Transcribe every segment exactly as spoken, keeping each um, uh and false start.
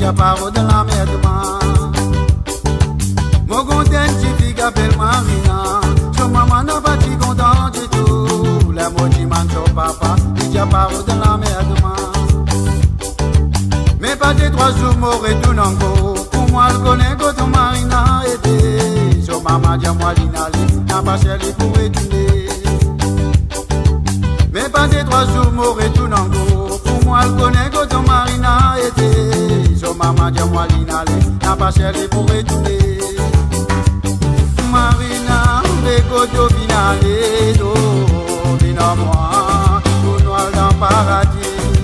déjà paro de la mer de moi. Mon content, tu fais qu'appelle Marina. Son maman n'a pas dit content du tout. La moitié man son papa, déjà paro de la mer de moi. Mais pas des trois jours, m'aurait tout n'engo. Pour moi, le connaît que ton Marina était. Son maman dit à moi, l'inali, n'a pas cherché pour étudier. Mais pas des trois jours, m'aurait tout n'engo. Pour moi, le connaît que ton Marina était. Son maman dit à moi, l'inali, n'a pas cherché pour étudier. Marina, bécoto finale, do, vina moi, tout noir dans paradis.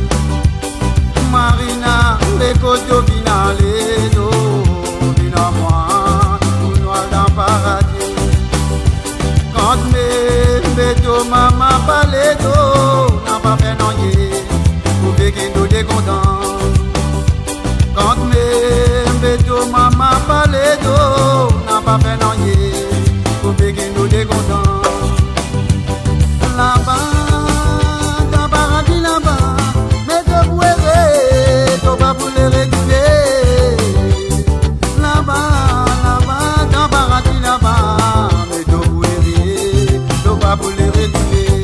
Marina, bécoto finale, do, vina moi, tout noir dans paradis. Quand mes béto maman parle do, n'a pas fait non yé, pour béquer nous décontents. Quand mes béto maman parle do, n'a pas fait non yé, pour béquer nous décontents. Là-bas, dans paradis là-bas, mais de bouer, t'as pas pour les réguler. Là-bas, là-bas, dans paradis là-bas, mais de bouer, t'as pas pour les réguler.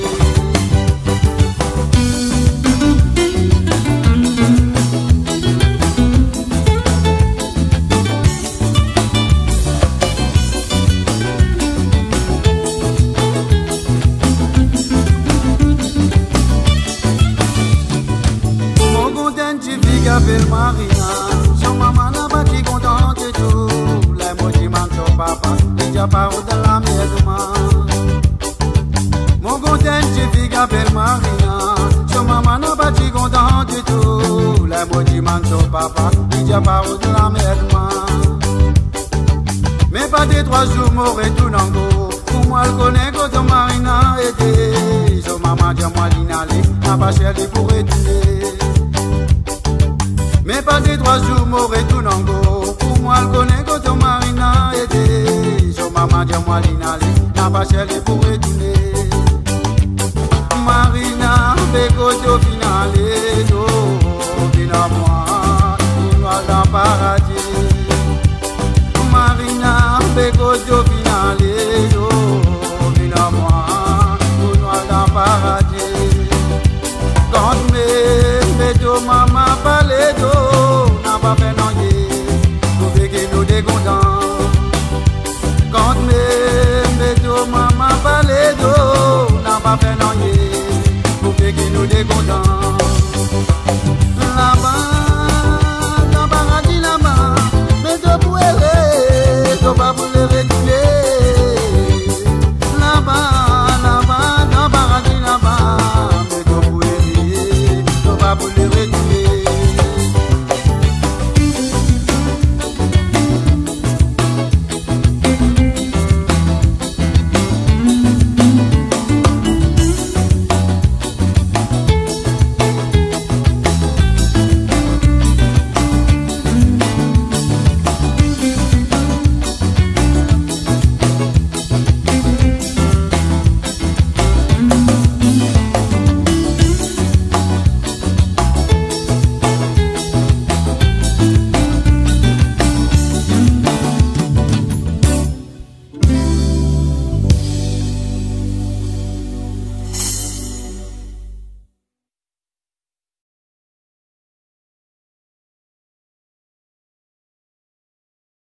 Appelle Marina, son maman n'a pas dit content de tout. Les mots qui manquent son papa, déjà paro de la mer de moi. Mon content, tu fais qu'appelle Marina, son maman n'a pas dit content de tout. Les mots qui manquent son papa, déjà paro de la mer de moi. Mais pas des trois jours, m'aurait tout n'engo. Pour moi, le connaît que ton Marina était. Son maman dit à moi, l'inali, n'a pas cherché pour étudier. Mais pas des trois jours, m'aurait tout n'engo. Pour moi, le connaît que ton Marina était. Son maman dit à moi, l'inali, n'a pas cherché pour étudier. Marina, bécoto finale, do, vina moi, tout noir dans paradis. Marina, bécoto finale, do, vina moi, tout noir dans paradis. Quand mes béto maman parle do, n'a pas fait non yé, pour béquer nous décontents. Quand mes béto maman parle do, n'a pas fait non yé, pour béquer nous décontents.